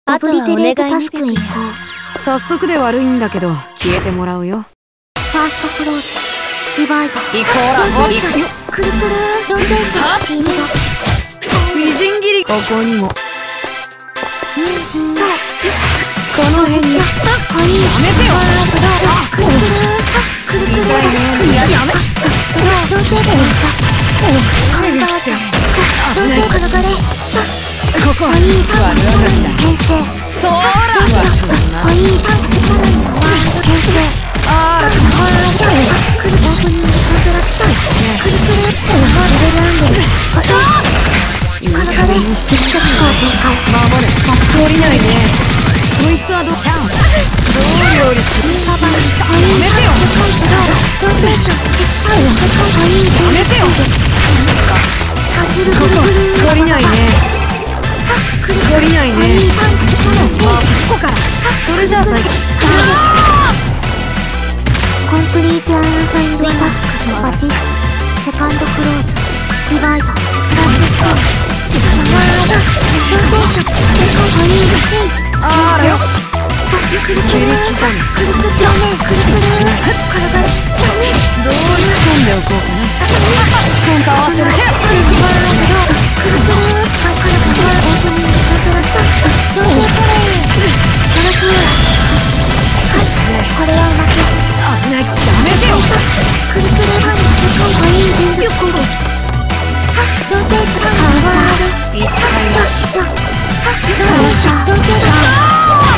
オブリテレートタスクへ行こう。 早速で悪いんだけど消えてもらうよ。 ファーストクローズ、ディバイド、 行こうら、 ローテーション、くるくるローテーション、シールド、 みじん切り。ここにも。この辺に。やめてよ。 くるくるくるくる。 痛いね。やめ。 ローテーションさ。カウンターじゃん。ローテーションれ。 ここ。 お兄タンク牽制。 そーら。 お兄タンク力にワード牽制。 あー。 くるオープニングコントラクション。くるくるレベルアンドルス。力がれ。力攻展開。 守れ。降りないね。こいつはどうチャンス。どう料理し。 パパに。 やめてよ。 ローテーション。 やめてよ。ここ降りないね。降りないね。あ、ここから。それじゃあ最初。 コンプリートアンアサインドタスク、バティスト、セカンドクローズ、ディバイド、ラップスコー、シャワード、ローテーション、コイングヘイ、 あらよし。 くるくる、くるくる正面、くるくる、転がる、 どう仕込んでおこうかな。仕込んと合わせる。 くるくる、くるくる、オープニングコントラクション、ローテーション、楽しみ。これは負け。 危ない。やめてよ。 くるくるハンド、コイングコンボ。ローテーション、シャワード、 一回よしよ。ローテーション。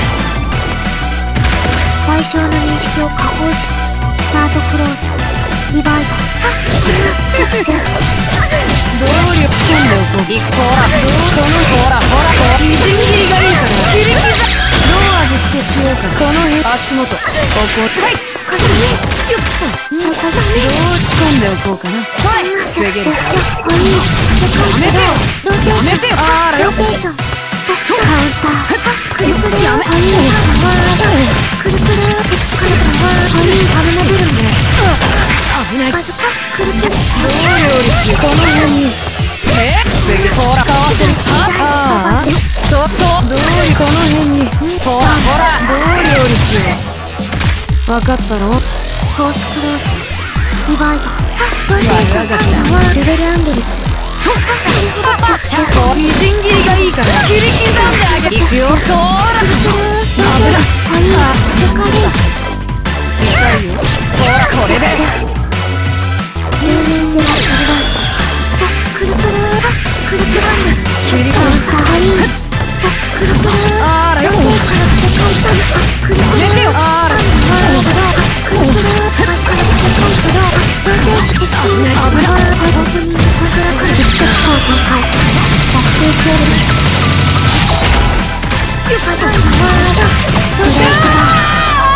対象の認識を加工し、サードクローズ、ディバイド、作戦。 どう力仕込んでおこう。ほら、みじん切りがいいから。切り刻み。どう味付けしようか。この辺。足元。ここ。はい。よっと。どう仕込んでおこうかな。防げるか。やめてよ。やめてよ。あらよ。 ローテーション。カウンター。くるくる。 やめ。 くるくる。くるくる。危な出るんで。 危ない。 近づか。くるくる。 どう料理しよう。この辺に。防げ。ほら、かわせる。ああ。そう。どういうこの辺に。ほら。どう料理しよう。わかったろ。 フォースクローズ、ディバイド、ローテーション、レベルアンドルス。 みじん切りがいいから切り刻んであげる。いくよ。そーら。危ない。 お兄痛いよ。ほら、これで。 ルーメンステラアドバンス。くるくるくるくる切り込む。 かわいい。くるくる。 あらよ。 くるくる。 やめてよ。あら。 くるくる。近づかれてローテーション、チェッキングし。オープニングコントラクション、チェックを展開。バックスエルです。よかった。ローテーション。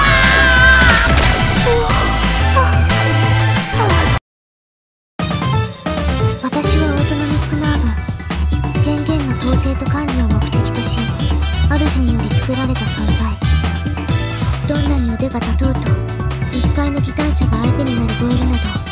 私はオートノミックナーブ。権限の統制と管理を目的とし、主により作られた存在。どんなに腕が立とうと、一介の擬態者が相手になるボイルなど